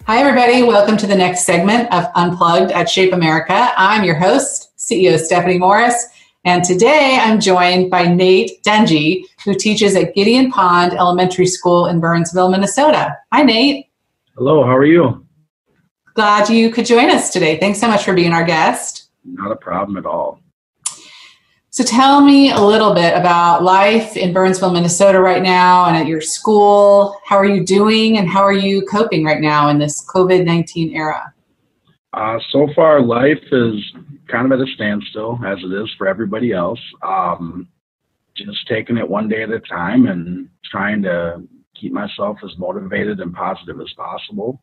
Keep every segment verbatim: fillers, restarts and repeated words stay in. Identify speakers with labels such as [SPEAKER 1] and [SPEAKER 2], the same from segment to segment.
[SPEAKER 1] Hi, everybody. Welcome to the next segment of Unplugged at Shape America. I'm your host, C E O Stephanie Morris, and today I'm joined by Nate Dungey, who teaches at Gideon Pond Elementary School in Burnsville, Minnesota. Hi, Nate.
[SPEAKER 2] Hello, how are you?
[SPEAKER 1] Glad you could join us today. Thanks so much for being our guest.
[SPEAKER 2] Not a problem at all.
[SPEAKER 1] So tell me a little bit about life in Burnsville, Minnesota right now and at your school. How are you doing and how are you coping right now in this COVID nineteen era?
[SPEAKER 2] Uh, so far, life is kind of at a standstill, as it is for everybody else. Um, just taking it one day at a time and trying to keep myself as motivated and positive as possible.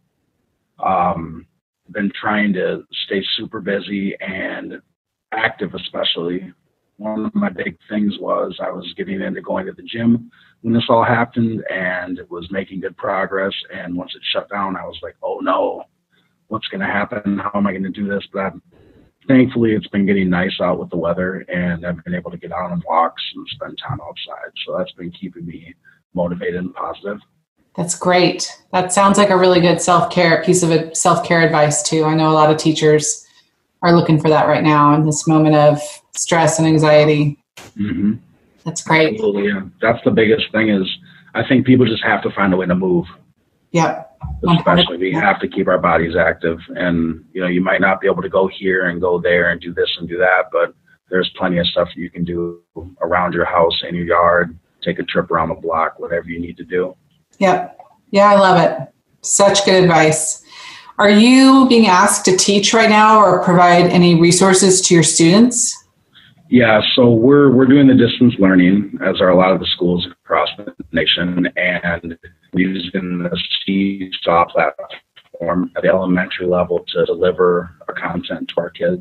[SPEAKER 2] Um, been trying to stay super busy and active, especially. One of my big things was I was getting into going to the gym when this all happened and it was making good progress. And once it shut down, I was like, oh no, what's going to happen? How am I going to do this? But I'm, thankfully, it's been getting nice out with the weather and I've been able to get out on walks and spend time outside. So that's been keeping me motivated and positive.
[SPEAKER 1] That's great. That sounds like a really good self-care piece of self-care advice too. I know a lot of teachers are looking for that right now in this moment of stress and anxiety.
[SPEAKER 2] Mm-hmm.
[SPEAKER 1] That's great.
[SPEAKER 2] Absolutely, yeah. That's the biggest thing is I think people just have to find a way to move.
[SPEAKER 1] Yep.
[SPEAKER 2] Especially we have to keep our bodies active. And, you know, you might not be able to go here and go there and do this and do that, but there's plenty of stuff you can do around your house, in your yard, take a trip around the block, whatever you need to do.
[SPEAKER 1] Yep. Yeah, I love it. Such good advice. Are you being asked to teach right now or provide any resources to your students?
[SPEAKER 2] Yeah, so we're we're doing the distance learning, as are a lot of the schools across the nation, and we're using the Seesaw platform at the elementary level to deliver our content to our kids.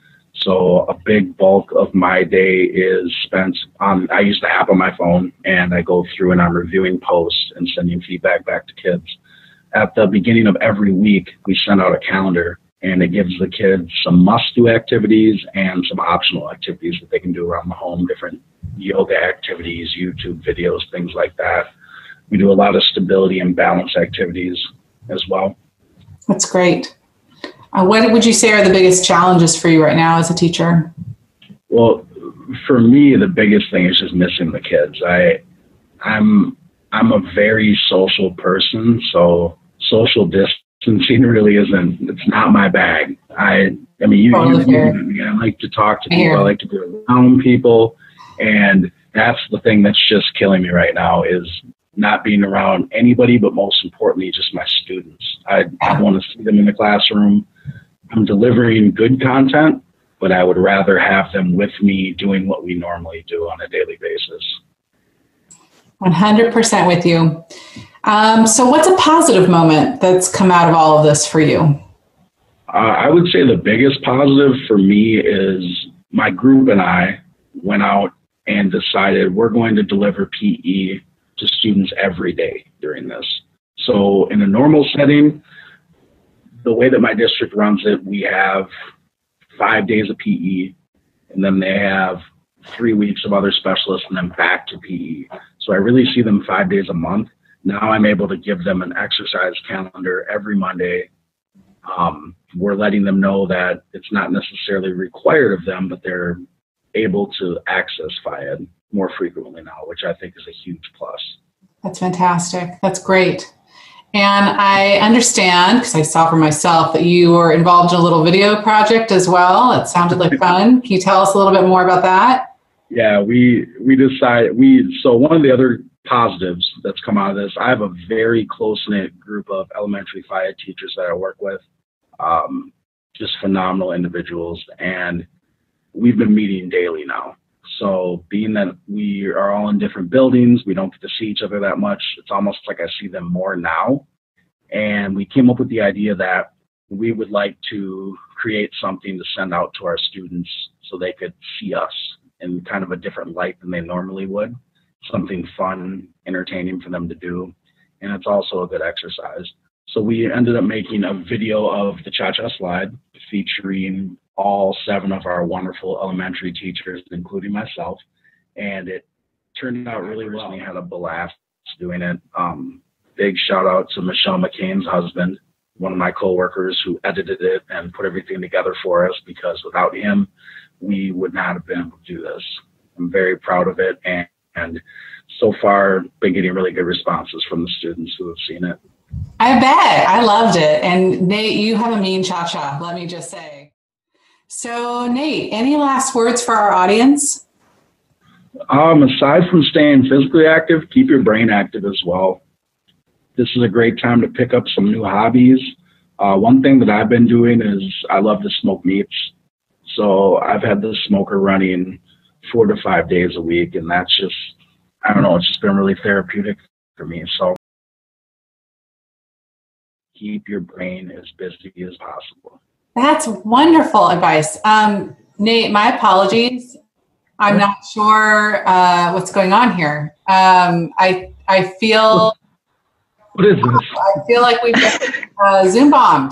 [SPEAKER 2] So a big bulk of my day is spent on, I use the app on my phone, and I go through and I'm reviewing posts and sending feedback back to kids. At the beginning of every week, we send out a calendar, and it gives the kids some must-do activities and some optional activities that they can do around the home, different yoga activities, YouTube videos, things like that. We do a lot of stability and balance activities as well.
[SPEAKER 1] That's great. Uh, what would you say are the biggest challenges for you right now as a teacher?
[SPEAKER 2] Well, for me, the biggest thing is just missing the kids. I, I'm, I'm a very social person, so social distancing really isn't, it's not my bag. I, I mean, you,
[SPEAKER 1] totally
[SPEAKER 2] you, you I like to talk to people. I like to be around people. And that's the thing that's just killing me right now is not being around anybody, but most importantly, just my students. I, I want to see them in the classroom. I'm delivering good content, but I would rather have them with me doing what we normally do on a daily basis.
[SPEAKER 1] one hundred percent with you. Um, so what's a positive moment that's come out of all of this for you?
[SPEAKER 2] Uh, I would say the biggest positive for me is my group and I went out and decided we're going to deliver P E to students every day during this. So in a normal setting, the way that my district runs it, we have five days of P E, and then they have three weeks of other specialists and then back to P E. So I really see them five days a month. Now I'm able to give them an exercise calendar every Monday. Um, we're letting them know that it's not necessarily required of them, but they're able to access F I E D more frequently now, which I think is a huge plus.
[SPEAKER 1] That's fantastic. That's great. And I understand, because I saw for myself, that you were involved in a little video project as well. It sounded like fun. Can you tell us a little bit more about that?
[SPEAKER 2] Yeah, we we decided, we so one of the other positives that's come out of this, I have a very close-knit group of elementary F I E D teachers that I work with, um, just phenomenal individuals, and we've been meeting daily now. So being that we are all in different buildings, we don't get to see each other that much. It's almost like I see them more now. And we came up with the idea that we would like to create something to send out to our students so they could see us in kind of a different light than they normally would. Something fun, entertaining for them to do. And it's also a good exercise. So we ended up making a video of the Cha-Cha Slide featuring all seven of our wonderful elementary teachers, including myself. And it turned out really well. We had a blast doing it. Um, big shout out to Michelle McCain's husband. one of my coworkers who edited it and put everything together for us, because without him, we would not have been able to do this. I'm very proud of it, and, and so far been getting really good responses from the students who have seen it.
[SPEAKER 1] I bet. I loved it. And Nate, you have a mean cha-cha, let me just say. So Nate, any last words for our audience?
[SPEAKER 2] Um, aside from staying physically active, keep your brain active as well. This is a great time to pick up some new hobbies. Uh, one thing that I've been doing is I love to smoke meats. So I've had this smoker running four to five days a week, and that's just, I don't know, it's just been really therapeutic for me. So keep your brain as busy as possible.
[SPEAKER 1] That's wonderful advice. Um, Nate, my apologies. I'm not sure uh, what's going on here. Um, I I feel...
[SPEAKER 2] What is this?
[SPEAKER 1] I feel like we've been uh, Zoom bombed.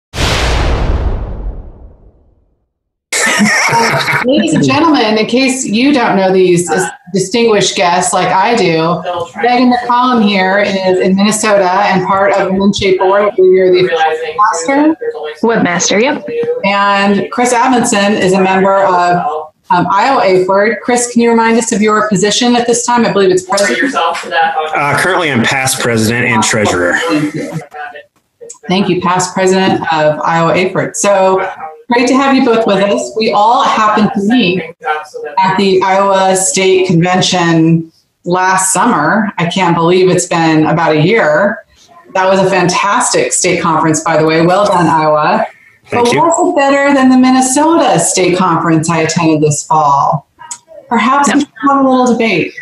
[SPEAKER 1] Uh, ladies and gentlemen, in case you don't know these distinguished guests like I do, Megan McCollum here is in Minnesota and part of the Minshape board. You're the webmaster.
[SPEAKER 3] Webmaster, yep.
[SPEAKER 1] And Chris Amundsen is a member of um, Iowa A F O R D. Chris, can you remind us of your position at this time? I believe it's president.
[SPEAKER 4] Uh, currently, I'm past president and treasurer.
[SPEAKER 1] Thank you. Thank you, past president of Iowa A F O R D. So great to have you both with us. We all happened to meet at the Iowa State Convention last summer. I can't believe it's been about a year. That was a fantastic state conference, by the way. Well done, Iowa.
[SPEAKER 4] Thank
[SPEAKER 1] but
[SPEAKER 4] you.
[SPEAKER 1] was it better than the Minnesota State Conference I attended this fall? Perhaps no. We should have a little debate.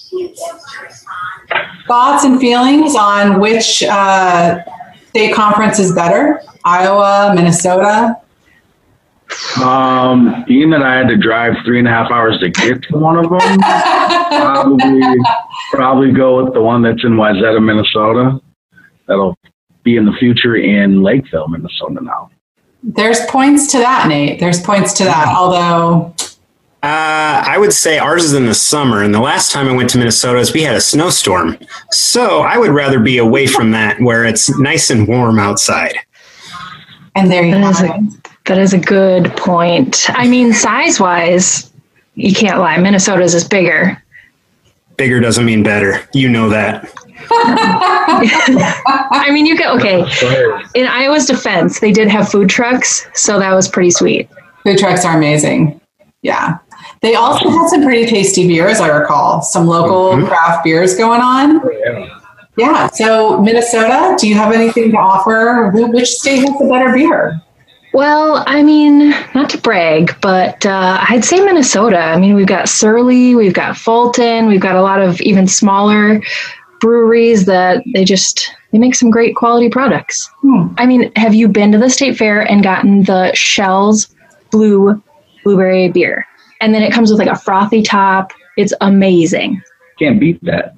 [SPEAKER 1] Thoughts and feelings on which uh, state conference is better? Iowa, Minnesota?
[SPEAKER 2] Um, being that I had to drive three and a half hours to get to one of them, probably probably go with the one that's in Wayzata, Minnesota. That'll be in the future in Lakeville, Minnesota now.
[SPEAKER 1] There's points to that, Nate. There's points to that, although...
[SPEAKER 4] Uh, I would say ours is in the summer, and the last time I went to Minnesota is we had a snowstorm. So I would rather be away from that, where it's nice and warm outside.
[SPEAKER 1] And there you
[SPEAKER 3] that
[SPEAKER 1] have
[SPEAKER 3] is
[SPEAKER 1] it.
[SPEAKER 3] A, that is a good point. I mean, size-wise, you can't lie. Minnesota's is bigger.
[SPEAKER 4] Bigger doesn't mean better. You know that.
[SPEAKER 3] I mean, you get, okay, in Iowa's defense, they did have food trucks, so that was pretty sweet.
[SPEAKER 1] Food trucks are amazing. Yeah. They also had some pretty tasty beers, I recall. Some local mm-hmm. craft beers going on.
[SPEAKER 2] Oh, yeah.
[SPEAKER 1] Yeah. So Minnesota, do you have anything to offer? Which state has the better beer?
[SPEAKER 3] Well, I mean, not to brag, but uh, I'd say Minnesota. I mean, we've got Surly, we've got Fulton, we've got a lot of even smaller breweries that they just, they make some great quality products. Hmm. I mean, have you been to the state fair and gotten the Shell's Blue Blueberry beer? And then it comes with like a frothy top. It's amazing.
[SPEAKER 2] Can't beat that.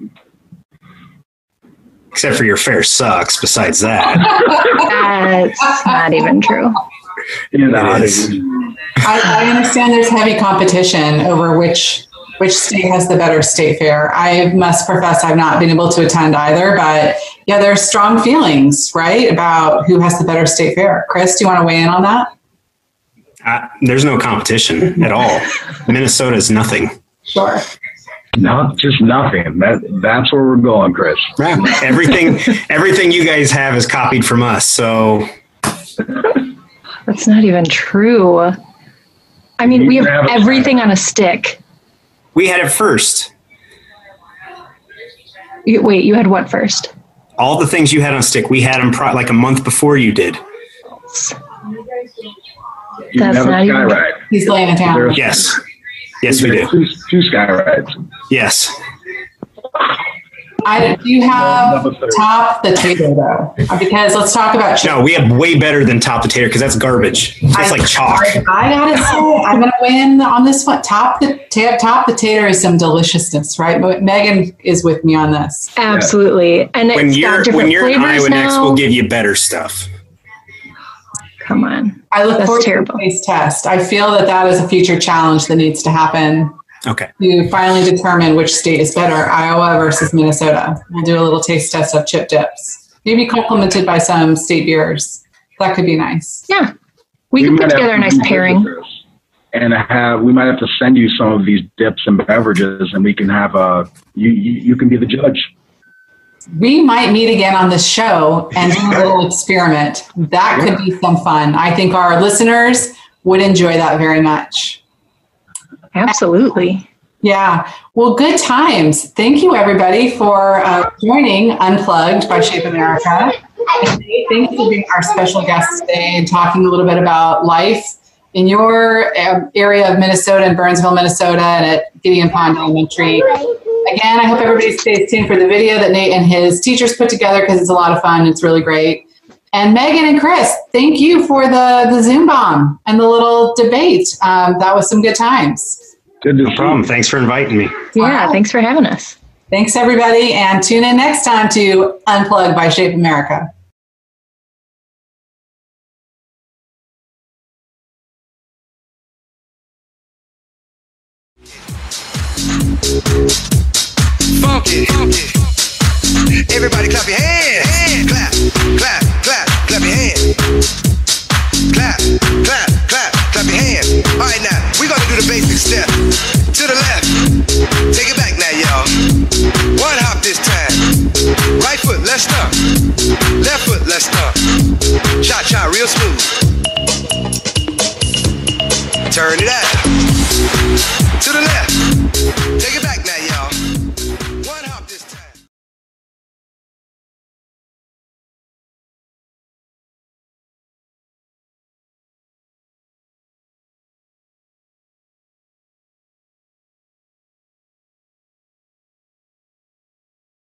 [SPEAKER 4] Except for your fair sucks besides that.
[SPEAKER 3] That's not even true.
[SPEAKER 2] You know,
[SPEAKER 4] It is.
[SPEAKER 1] I, I understand there's heavy competition over which which state has the better state fair. I must profess I've not been able to attend either, but yeah, there's strong feelings, right, about who has the better state fair. Chris, do you want to weigh in on that?
[SPEAKER 4] Uh, there's no competition at all. Minnesota is nothing.
[SPEAKER 1] Sure.
[SPEAKER 2] No, just nothing. That that's where we're going, Chris.
[SPEAKER 4] Yeah. Everything, everything you guys have is copied from us. So
[SPEAKER 3] that's not even true. I mean, we have everything on a stick.
[SPEAKER 4] We had it first.
[SPEAKER 3] You, wait, you had what first?
[SPEAKER 4] All the things you had on a stick, we had them pro- like a month before you did.
[SPEAKER 2] You
[SPEAKER 3] That's
[SPEAKER 2] have
[SPEAKER 3] not
[SPEAKER 2] a
[SPEAKER 3] even.
[SPEAKER 2] sky ride.
[SPEAKER 1] He's laying it down.
[SPEAKER 2] There's-
[SPEAKER 4] Yes. Yes, we do.
[SPEAKER 2] Two, two sky rides.
[SPEAKER 4] Yes.
[SPEAKER 1] I, do you have top the tater though? Because let's talk about chicken.
[SPEAKER 4] No, we have way better than top the tater because that's garbage. It's
[SPEAKER 1] I,
[SPEAKER 4] like chalk.
[SPEAKER 1] I, I gotta say, I'm gonna win on this one. Top the ta- top the tater is some deliciousness, right? Megan is with me on this.
[SPEAKER 3] Absolutely, and
[SPEAKER 4] When
[SPEAKER 3] it's
[SPEAKER 4] you're
[SPEAKER 3] got different
[SPEAKER 4] when you're in
[SPEAKER 3] flavors
[SPEAKER 4] Iowa
[SPEAKER 3] now.
[SPEAKER 4] next, we'll give you better stuff.
[SPEAKER 3] Come on,
[SPEAKER 1] I look
[SPEAKER 3] that's
[SPEAKER 1] forward
[SPEAKER 3] terrible.
[SPEAKER 1] to the taste test. I feel that that is a future challenge that needs to happen
[SPEAKER 4] Okay.
[SPEAKER 1] to finally determine which state is better, Iowa versus Minnesota. We'll do a little taste test of chip dips. maybe complemented by some state beers. That could be nice.
[SPEAKER 3] Yeah. We, we could put together a nice pairing.
[SPEAKER 2] And have we might have to send you some of these dips and beverages, and we can have a you you, you can be the judge.
[SPEAKER 1] We might meet again on this show and do a little experiment. That could be some fun. I think our listeners would enjoy that very much.
[SPEAKER 3] Absolutely.
[SPEAKER 1] Yeah. Well, good times. Thank you, everybody, for uh, joining Unplugged by Shape America. And thank you for being our special guest today and talking a little bit about life in your um, area of Minnesota, in Burnsville, Minnesota, and at Gideon Pond Elementary. Again, I hope everybody stays tuned for the video that Nate and his teachers put together because it's a lot of fun. It's really great. And Megan and Chris, thank you for the, the Zoom bomb and the little debate. Um, that was some good times.
[SPEAKER 2] Good to
[SPEAKER 4] no problem. Thanks for inviting me.
[SPEAKER 3] Yeah, wow. Thanks for having us.
[SPEAKER 1] Thanks, everybody. And tune in next time to Unplugged by Shape America.
[SPEAKER 5] Funky, funky. Everybody clap your hands. Hand. Clap, clap, clap, clap your hands. Clap, clap, clap, clap your hands. All right, now, we're going to do the basic step. To the left. Take it back now, y'all. One hop this time. Right foot, let's stomp. Left foot, let's stomp. Cha-cha, real smooth.